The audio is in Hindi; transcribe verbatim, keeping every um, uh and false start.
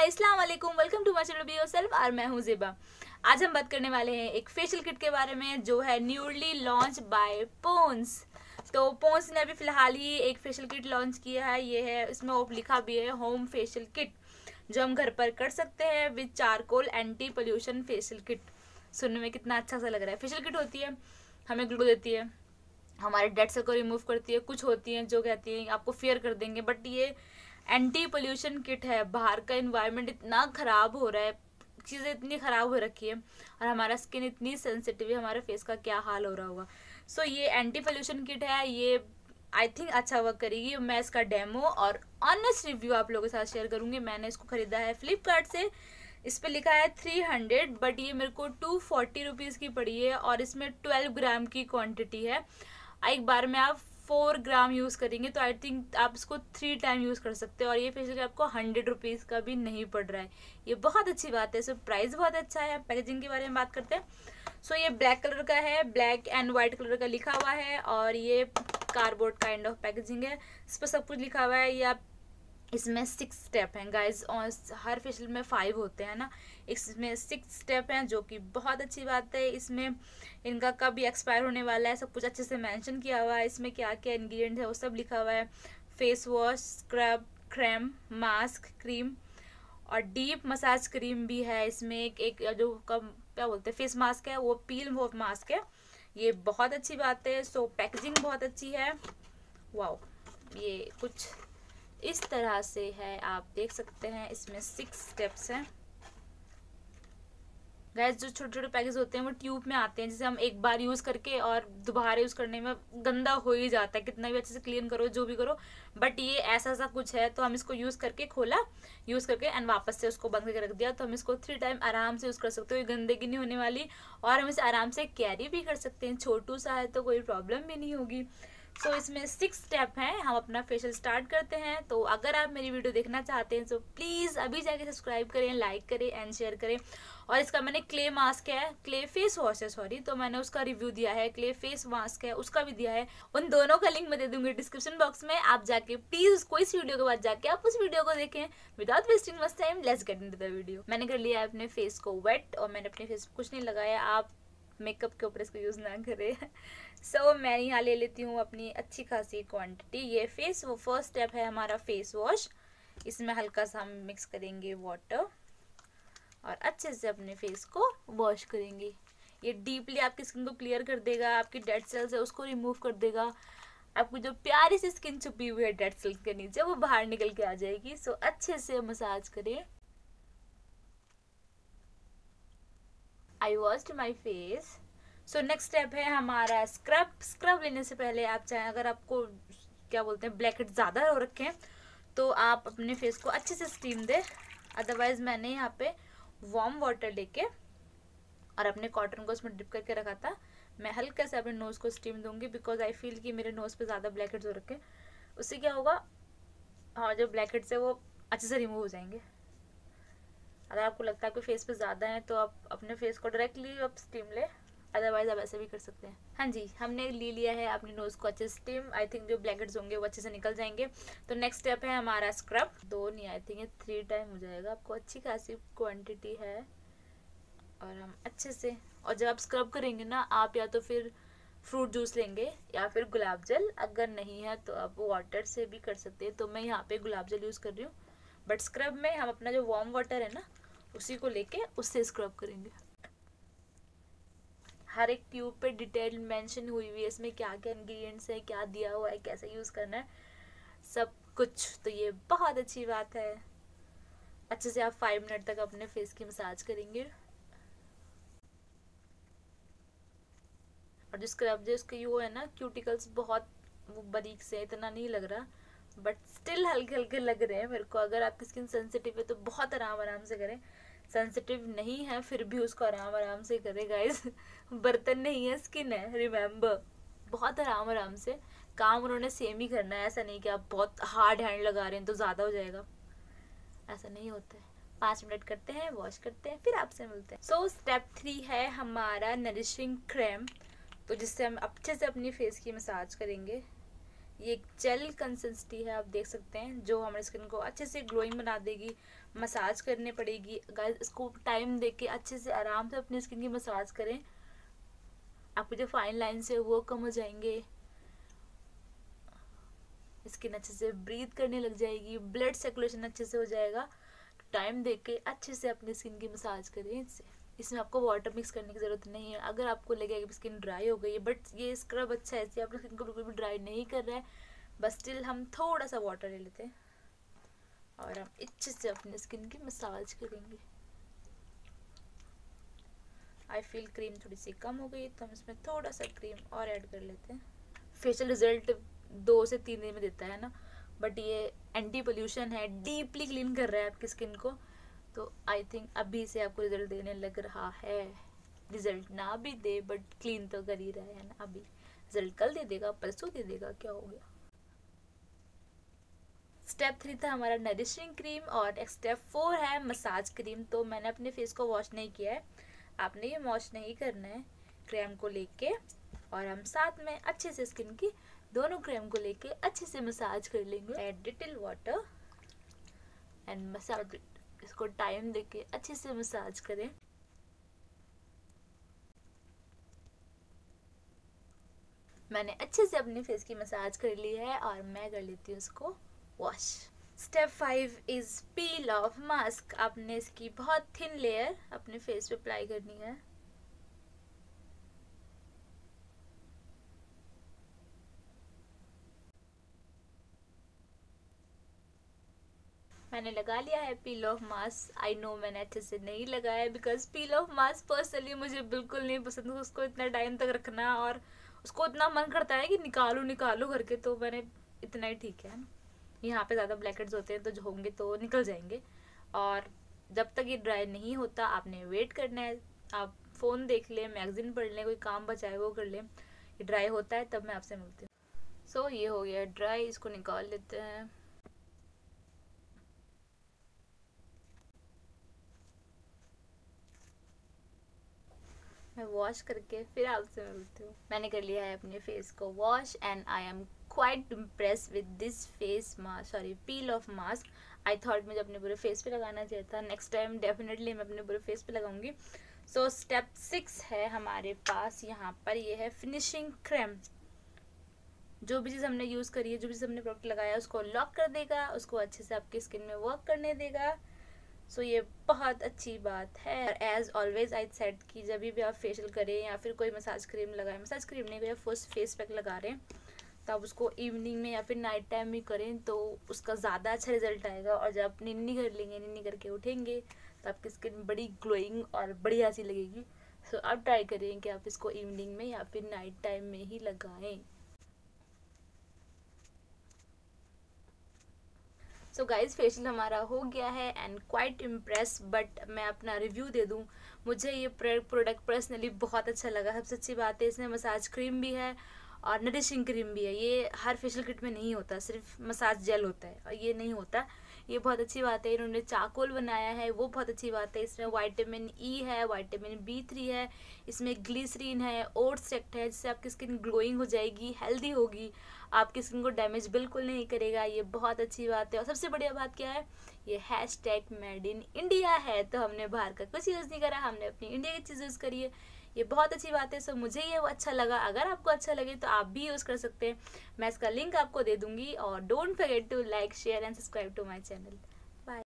गाइस, अस्सलाम वालेकुम, welcome to my channel be yourself और मैं हूं ज़ेबा। आज हम बात करने वाले हैं एक फेशियल किट के बारे में जो है न्यूली लॉन्च बाय पॉन्स। तो पॉन्स ने अभी फिलहाल ही एक फेशियल किट लॉन्च किया है। ये है, इसमें वो लिखा भी है होम फेशियल किट, जो हम घर पर कर सकते हैं with charcoal anti pollution facial kit. सुनने में कितना अच्छा सा लग रहा है। फेशियल किट होती है, हमें ग्लो देती है, हमारे डेड सेल को रिमूव करती है। कुछ होती हैं जो कहती हैं आपको फेयर कर देंगे, बट ये एंटी पोल्यूशन किट है। बाहर का एनवायरनमेंट इतना ख़राब हो रहा है, चीज़ें इतनी ख़राब हो रखी है और हमारा स्किन इतनी सेंसिटिव है, हमारे फेस का क्या हाल हो रहा होगा। सो so, ये एंटी पोल्यूशन किट है, ये आई थिंक अच्छा वर्क करेगी। मैं इसका डेमो और ऑनेस्ट रिव्यू आप लोगों के साथ शेयर करूँगी। मैंने इसको ख़रीदा है फ्लिपकार्ट से। इस पर लिखा है थ्री हंड्रेड, बट ये मेरे को टू फोर्टी रुपीज़ की पड़ी है और इसमें ट्वेल्व ग्राम की क्वांटिटी है। एक बार में आप फोर ग्राम यूज़ करेंगे तो आई थिंक आप इसको थ्री टाइम यूज़ कर सकते हैं और ये फेशियल आपको हंड्रेड रुपीज़ का भी नहीं पड़ रहा है। ये बहुत अच्छी बात है। सो प्राइस बहुत अच्छा है। पैकेजिंग के बारे में बात करते हैं। सो ये ब्लैक कलर का है, ब्लैक एंड वाइट कलर का लिखा हुआ है और ये कार्डबोर्ड काइंड ऑफ पैकेजिंग है। इस पर सब कुछ लिखा हुआ है। ये आप इसमें सिक्स स्टेप हैं गाइज, और हर फेशियल में फाइव होते हैं ना, इसमें सिक्स स्टेप हैं जो कि बहुत अच्छी बात है। इसमें इनका कब एक्सपायर होने वाला है सब कुछ अच्छे से मेंशन किया हुआ है। इसमें क्या क्या इंग्रेडिएंट्स है वो सब लिखा हुआ है। Face wash, scrub, cream, mask, cream और डीप मसाज क्रीम भी है। इसमें एक एक जो कम क्या बोलते हैं फेस मास्क है, वो पील वो मास्क है। ये बहुत अच्छी बात है। सो पैकेजिंग बहुत अच्छी है। वाओ, ये कुछ इस तरह से है, आप देख सकते हैं। इसमें सिक्स स्टेप्स हैं गैस। जो छोटे छोटे पैकेज होते हैं वो ट्यूब में आते हैं, जिसे हम एक बार यूज़ करके और दोबारा यूज़ करने में गंदा हो ही जाता है, कितना भी अच्छे से क्लीन करो जो भी करो। बट ये ऐसा सा कुछ है, तो हम इसको यूज़ करके खोला, यूज़ करके एंड वापस से उसको बंद करके रख दिया। तो हम इसको थ्री टाइम आराम से यूज़ कर सकते हो, ये गंदगी नहीं होने वाली और हम इसे आराम से कैरी भी कर सकते हैं। छोटू सा है तो कोई प्रॉब्लम भी नहीं होगी। सो so, इसमें सिक्स स्टेप हैं। हम अपना फेशियल स्टार्ट करते हैं। तो अगर आप मेरी वीडियो देखना चाहते हैं तो प्लीज़ अभी जाके सब्सक्राइब करें, लाइक करें एंड शेयर करें। और इसका मैंने क्ले मास्क है, क्ले फेस वॉश है सॉरी, तो मैंने उसका रिव्यू दिया है। क्ले फेस मास्क है, उसका भी दिया है। उन दोनों का लिंक मैं दे दूंगी डिस्क्रिप्शन बॉक्स में। आप जाके प्लीज़ उसको इस वीडियो के बाद जाके आप उस वीडियो को देखें without wasting much time. Let's get into the video. मैंने कर लिया है अपने फेस को वेट और मैंने अपने फेस पर कुछ नहीं लगाया। आप मेकअप के ऊपर इसको यूज़ ना करें। सो so, मैं यहाँ ले लेती हूँ अपनी अच्छी खासी क्वांटिटी। ये फेस वो फर्स्ट स्टेप है हमारा फेस वॉश। इसमें हल्का सा हम मिक्स करेंगे वाटर और अच्छे से अपने फेस को वॉश करेंगे। ये डीपली आपकी स्किन को क्लियर कर देगा, आपकी डेड सेल्स है उसको रिमूव कर देगा। आपकी जो प्यारी सी स्किन छुपी हुई है डेड सेल्स के नीचे, वो बाहर निकल के आ जाएगी। सो so, अच्छे से मसाज करें। I washed my face. So next step है हमारा स्क्रब। स्क्रब लेने से पहले आप चाहें, अगर आपको क्या बोलते हैं ब्लैक हेड ज़्यादा हो रखे हैं तो आप अपने फेस को अच्छे से स्टीम दें। अदरवाइज़ मैंने यहाँ पे वार्म वाटर लेके और अपने कॉटन को उसमें डिप करके रखा था। मैं हल्का से अपने नोज़ को स्टीम दूंगी बिकॉज आई फील कि मेरे नोज़ पे ज़्यादा ब्लैक हेड्स हो रखे हैं। उससे क्या होगा, हाँ जो ब्लैक हेड्स है वो अच्छे से रिमूव हो जाएंगे। अगर आपको लगता है कि फेस पे ज़्यादा है तो आप अपने फेस को डायरेक्टली आप स्टीम ले, अदरवाइज आप ऐसे भी कर सकते हैं। हाँ जी, हमने ले लिया है अपनी नोज़ को अच्छे से स्टीम। आई थिंक जो ब्लैकेट्स होंगे वो अच्छे से निकल जाएंगे। तो नेक्स्ट स्टेप है हमारा स्क्रब। दो नहीं, आई थिंक ये थ्री टाइम हो जाएगा। आपको अच्छी खासी क्वांटिटी है और हम अच्छे से, और जब आप स्क्रब करेंगे ना, आप या तो फिर फ्रूट जूस लेंगे या फिर गुलाब जल। अगर नहीं है तो आप वाटर से भी कर सकते हैं। तो मैं यहाँ पे गुलाब जल यूज़ कर रही हूँ, बट स्क्रब में हम अपना जो वार्म वाटर है ना उसी को लेके उससे स्क्रब करेंगे। हर एक ट्यूब पे डिटेल मेंशन हुई हुई है, इसमें क्या क्या इंग्रेडिएंट्स है, क्या दिया हुआ है, कैसे यूज़ करना है, सब कुछ। तो ये बहुत अच्छी बात है। अच्छे से आप फाइव मिनट तक अपने फेस की मसाज करेंगे। और जो स्क्रब जो उसके वो है ना क्यूटिकल्स बहुत वो बारीक से इतना नहीं लग रहा, बट स्टिल हल्के हल्के लग रहे हैं मेरे को। अगर आपकी स्किन सेंसिटिव है तो बहुत आराम आराम से करें। सेंसिटिव नहीं है फिर भी उसको आराम आराम से करें गाइस। बर्तन नहीं है, स्किन है, रिमेंबर। बहुत आराम आराम से काम उन्होंने सेम ही करना है। ऐसा नहीं कि आप बहुत हार्ड हैंड लगा रहे हैं तो ज़्यादा हो जाएगा, ऐसा नहीं होता है। पाँच मिनट करते हैं, वॉश करते हैं, फिर आपसे मिलते हैं। सो स्टेप थ्री है हमारा नरिशिंग क्रीम, तो जिससे हम अच्छे से अपनी फेस की मसाज करेंगे। ये एक जेल कंसिस्टेंसी है, आप देख सकते हैं, जो हमारे स्किन को अच्छे से ग्लोइंग बना देगी। मसाज करनी पड़ेगी गाइस, इसको टाइम देके अच्छे से आराम से अपनी स्किन की मसाज करें, आपके जो फाइन लाइन्स है वो कम हो जाएंगे, स्किन अच्छे से ब्रीथ करने लग जाएगी, ब्लड सर्कुलेशन अच्छे से हो जाएगा। तो टाइम देके अच्छे से अपनी स्किन की मसाज करें। इससे इसमें आपको वाटर मिक्स करने की ज़रूरत नहीं है। अगर आपको लगे कि स्किन ड्राई हो गई है, बट ये स्क्रब अच्छा है, इससे आपकी स्किन को बिल्कुल भी ड्राई नहीं कर रहा है, बस स्टिल हम थोड़ा सा वाटर ले लेते हैं और हम अच्छे से अपनी स्किन की मसाज करेंगे। आई फील क्रीम थोड़ी सी कम हो गई, तो हम इसमें थोड़ा सा क्रीम और ऐड कर लेते हैं। फेशियल रिजल्ट दो से तीन दिन में देता है ना, बट ये एंटी पोल्यूशन है, डीपली क्लीन कर रहा है आपकी स्किन को, तो आई थिंक अभी से आपको रिजल्ट देने लग रहा है। रिजल्ट ना भी दे बट क्लीन तो कर ही रहा है ना। अभी रिजल्ट कल दे देगा, परसों दे देगा, क्या हो गया। स्टेप थ्री था हमारा नरिशिंग क्रीम और स्टेप फोर है मसाज क्रीम। तो मैंने अपने फेस को वॉश नहीं किया है, आपने ये वॉश नहीं करना है। क्रीम को लेके और हम साथ में अच्छे से स्किन की दोनों क्रीम को लेके अच्छे से मसाज कर लेंगे। Add little water and massage, इसको टाइम देके अच्छे से मसाज करें। मैंने अच्छे से अपने फेस की मसाज कर ली है और मैं कर लेती हूँ इसको wash. Step five is peel off mask. आपने इसकी बहुत थिन लेयर अपने फेस पे अप्लाई करनी है। मैंने लगा लिया है peel off mask. I know मैंने अच्छे से नहीं लगाया because peel off mask personally मुझे बिल्कुल नहीं पसंद, उसको इतना टाइम तक रखना और उसको इतना मन करता है कि निकालू निकालू करके, तो मैंने इतना ही ठीक है। यहाँ पे ज़्यादा ब्लैकेट्स होते हैं तो जो होंगे तो निकल जाएंगे, और जब तक ये ड्राई नहीं होता आपने वेट करना है। आप फ़ोन देख लें, मैगजीन पढ़ लें, कोई काम बचाए वो कर लें, ये ड्राई होता है तब मैं आपसे मिलती हूँ। सो so, ये हो गया ड्राई, इसको निकाल लेते हैं। मैं वॉश करके फिर आपसे मिलती हूँ। मैंने कर लिया है अपने फेस को wash and I am quite impress with this face mask, sorry peel off mask. I thought मुझे अपने पूरे फेस पे लगाना चाहिए था, नेक्स्ट टाइम डेफिनेटली मैं अपने पूरे फेस पे लगाऊंगी। सो स्टेप सिक्स है हमारे पास, यहाँ पर ये है फिनिशिंग क्रीम। जो भी चीज़ हमने यूज़ करी है, जो भी चीज़ हमने प्रोडक्ट लगाया है, उसको लॉक कर देगा, उसको अच्छे से आपकी स्किन में वर्क करने देगा। सो so, ये बहुत अच्छी बात है। और एज ऑलवेज आई सेड कि जब भी आप फेशियल करें या फिर कोई मसाज क्रीम लगाएं, मसाज क्रीम नहीं, कोई फर्स्ट फेस पैक लगा रहे हैं तो आप उसको इवनिंग में या फिर नाइट टाइम में करें तो उसका ज़्यादा अच्छा रिजल्ट आएगा। और जब आप निन्नी कर लेंगे, निन्नी करके उठेंगे तो आपकी स्किन बड़ी ग्लोइंग और बढ़िया सी लगेगी। सो so, आप ट्राई करें कि आप इसको इवनिंग में या फिर नाइट टाइम में ही लगाएं। सो गाइज फेशियल हमारा हो गया है एंड क्वाइट इम्प्रेस, बट मैं अपना रिव्यू दे दूँ, मुझे ये प्रोडक्ट पर्सनली बहुत अच्छा लगा। सबसे अच्छी बात है इसमें मसाज क्रीम भी है और नरिशिंग क्रीम भी है। ये हर फेशियल किट में नहीं होता, सिर्फ मसाज जेल होता है और ये नहीं होता, ये बहुत अच्छी बात है। इन्होंने चाकोल बनाया है, वो बहुत अच्छी बात है। इसमें विटामिन ई है, विटामिन बी थ्री है, इसमें ग्लिसरीन है, ओट्स एक्ट है, जिससे आपकी स्किन ग्लोइंग हो जाएगी, हेल्दी होगी, आपकी स्किन को डैमेज बिल्कुल नहीं करेगा। ये बहुत अच्छी बात है। और सबसे बढ़िया बात क्या है, ये hashtag made in India है, तो हमने बाहर का कुछ यूज़ नहीं करा, हमने अपनी इंडिया की चीज़ यूज़ करी है। ये बहुत अच्छी बात है। सो मुझे ये अच्छा लगा। अगर आपको अच्छा लगे तो आप भी यूज़ कर सकते हैं। मैं इसका लिंक आपको दे दूंगी। और don't forget to like, share and subscribe to my channel. Bye.